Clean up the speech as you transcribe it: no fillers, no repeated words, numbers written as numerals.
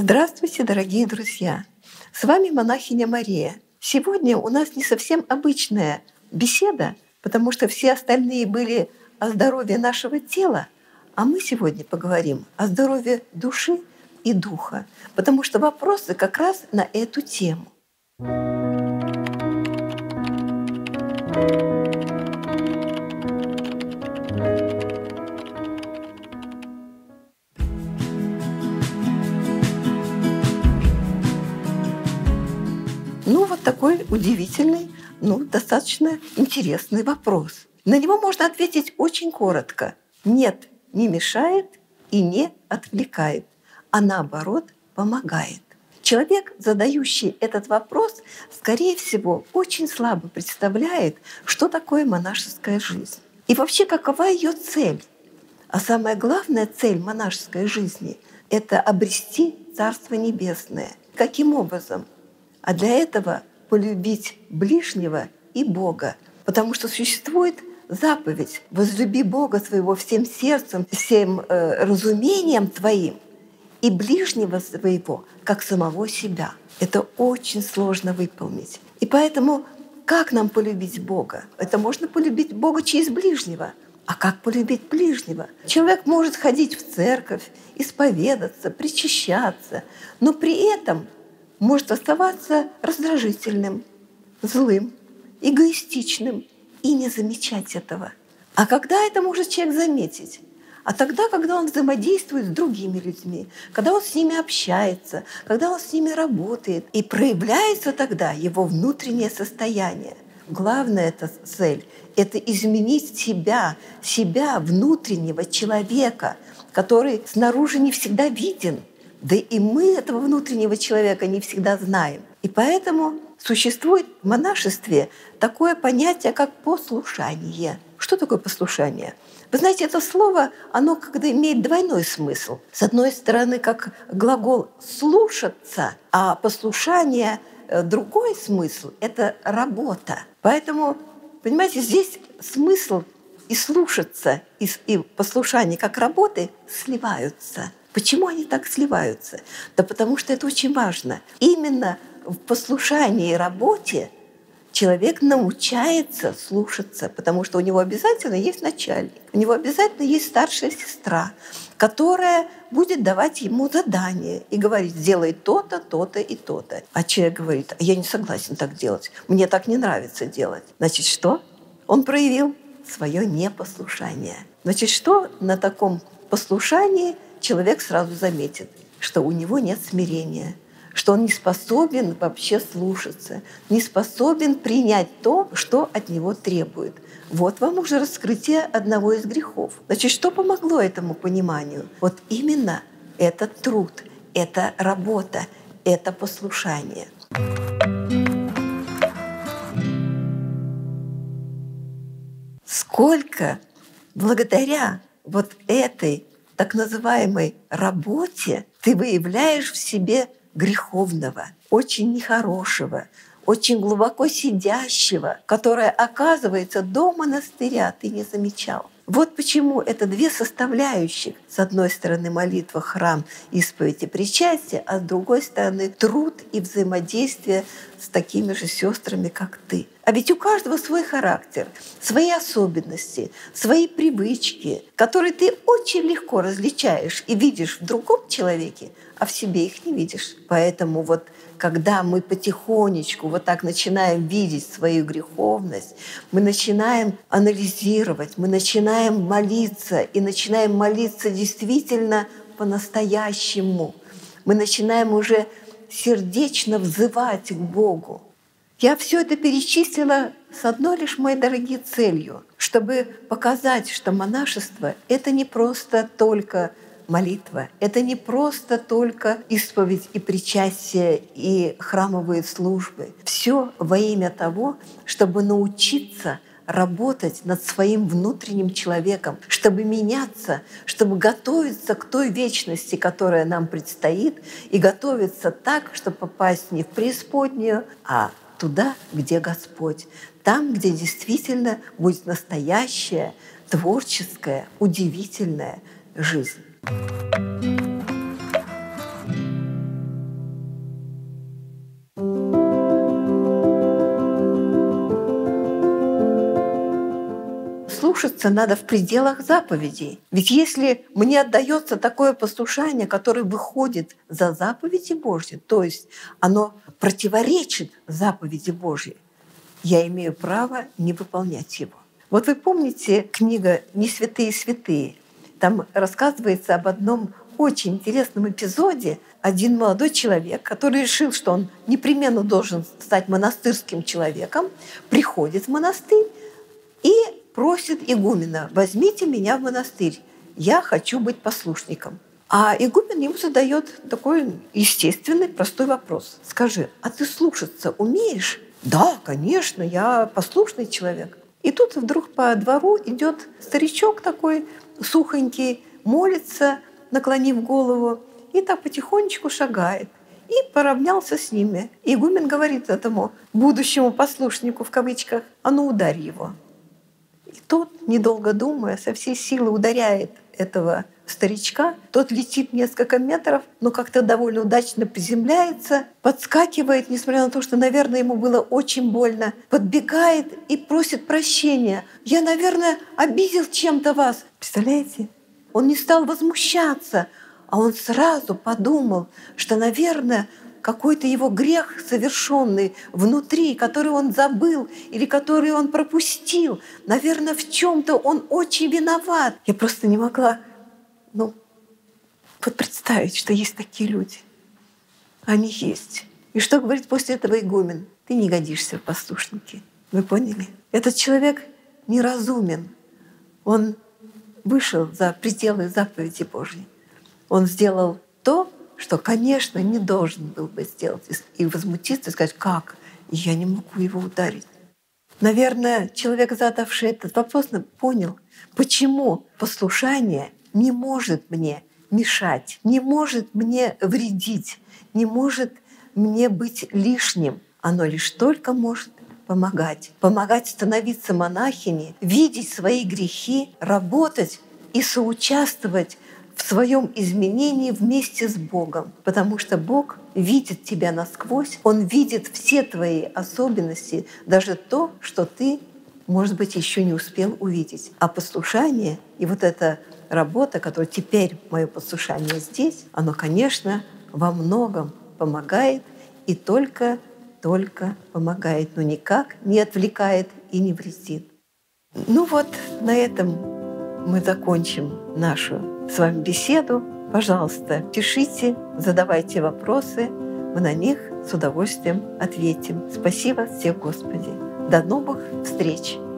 Здравствуйте, дорогие друзья! С вами монахиня Мария. Сегодня у нас не совсем обычная беседа, потому что все остальные были о здоровье нашего тела, а мы сегодня поговорим о здоровье души и духа, потому что вопросы как раз на эту тему. Вот такой удивительный, достаточно интересный вопрос. На него можно ответить очень коротко. Нет, не мешает и не отвлекает, а наоборот помогает. Человек, задающий этот вопрос, скорее всего, очень слабо представляет, что такое монашеская жизнь. И вообще, какова ее цель. А самая главная цель монашеской жизни – это обрести Царство Небесное. Каким образом? А для этого полюбить ближнего и Бога. Потому что существует заповедь «Возлюби Бога своего всем сердцем, всем разумением твоим и ближнего своего, как самого себя». Это очень сложно выполнить. И поэтому как нам полюбить Бога? Это можно полюбить Бога через ближнего. А как полюбить ближнего? Человек может ходить в церковь, исповедаться, причащаться, но при этом может оставаться раздражительным, злым, эгоистичным и не замечать этого. А когда это может человек заметить? А тогда, когда он взаимодействует с другими людьми, когда он с ними общается, когда он с ними работает, и проявляется тогда его внутреннее состояние. Главная эта цель – это изменить себя внутреннего человека, который снаружи не всегда виден. Да и мы этого внутреннего человека не всегда знаем. И поэтому существует в монашестве такое понятие, как послушание. Что такое послушание? Вы знаете, это слово, оно когда имеет двойной смысл. С одной стороны, как глагол «слушаться», а послушание другой смысл – это работа. Поэтому, понимаете, здесь смысл и слушаться, и послушание как работы сливаются. Почему они так сливаются? Да потому что это очень важно. Именно в послушании и работе человек научается слушаться, потому что у него обязательно есть начальник, у него обязательно есть старшая сестра, которая будет давать ему задание и говорить: сделай то-то, то-то и то-то. А человек говорит: я не согласен так делать, мне так не нравится делать. Значит, что? Он проявил свое непослушание. Значит, что на таком послушании человек сразу заметит? Что у него нет смирения, что он не способен вообще слушаться, не способен принять то, что от него требует. Вот вам уже раскрытие одного из грехов. Значит, что помогло этому пониманию? Вот именно этот труд, это работа, это послушание. Сколько благодаря вот этой так называемой работе ты выявляешь в себе греховного, очень нехорошего, очень глубоко сидящего, которое, оказывается, до монастыря ты не замечал. Вот почему это две составляющих. С одной стороны молитва, храм, исповедь и причастие, а с другой стороны труд и взаимодействие с такими же сестрами, как ты. А ведь у каждого свой характер, свои особенности, свои привычки, которые ты очень легко различаешь и видишь в другом человеке, а в себе их не видишь. Поэтому вот когда мы потихонечку вот так начинаем видеть свою греховность, мы начинаем анализировать, мы начинаем молиться, и начинаем молиться действительно по-настоящему. Мы начинаем уже сердечно взывать к Богу. Я все это перечислила с одной лишь, моей дорогие, целью, чтобы показать, что монашество — это не просто только молитва, это не просто только исповедь и причастие и храмовые службы. Все во имя того, чтобы научиться работать над своим внутренним человеком, чтобы меняться, чтобы готовиться к той вечности, которая нам предстоит, и готовиться так, чтобы попасть не в преисподнюю, а туда, где Господь, там, где действительно будет настоящая, творческая, удивительная жизнь. слушаться надо в пределах заповедей. Ведь если мне отдается такое послушание, которое выходит за заповеди Божьи, то есть оно противоречит заповеди Божьей, я имею право не выполнять его. Вот вы помните книга «Не святые святые»? Там рассказывается об одном очень интересном эпизоде. Один молодой человек, который решил, что он непременно должен стать монастырским человеком, приходит в монастырь и просит игумена: «Возьмите меня в монастырь, я хочу быть послушником». А игумен ему задает такой естественный, простой вопрос. «Скажи, а ты слушаться умеешь?» «Да, конечно, я послушный человек». И тут вдруг по двору идет старичок такой, сухонький, молится, наклонив голову, и так потихонечку шагает. И поравнялся с ними. Игумен говорит этому будущему послушнику, в кавычках: «А ну, ударь его». И тот, недолго думая, со всей силы ударяет этого старичка. Тот летит несколько метров, но как-то довольно удачно приземляется, подскакивает, несмотря на то, что, наверное, ему было очень больно, подбегает и просит прощения. «Я, наверное, обидел чем-то вас». Представляете? Он не стал возмущаться, а он сразу подумал, что, наверное, какой-то его грех совершенный внутри, который он забыл или который он пропустил, наверное, в чем-то он очень виноват. Я просто не могла вот представить, что есть такие люди. Они есть. И что говорит после этого игумен? Ты не годишься в послушники. Вы поняли? Этот человек неразумен. Он вышел за пределы заповеди Божьей. Он сделал то, что, конечно, не должен был бы сделать. И возмутиться, и сказать: «Как? Я не могу его ударить». Наверное, человек, задавший этот вопрос, понял, почему послушание не может мне мешать, не может мне вредить, не может мне быть лишним. Оно лишь только может помогать. Помогать становиться монахиней, видеть свои грехи, работать и соучаствовать в своем изменении вместе с Богом. Потому что Бог видит тебя насквозь, Он видит все твои особенности, даже то, что ты, может быть, еще не успел увидеть. А послушание и вот эта работа, которая теперь мое послушание здесь, оно, конечно, во многом помогает и только помогает, но никак не отвлекает и не вредит. На этом мы закончим нашу с вами беседу. Пожалуйста, пишите, задавайте вопросы, мы на них с удовольствием ответим. Спасибо всем, Господи. До новых встреч!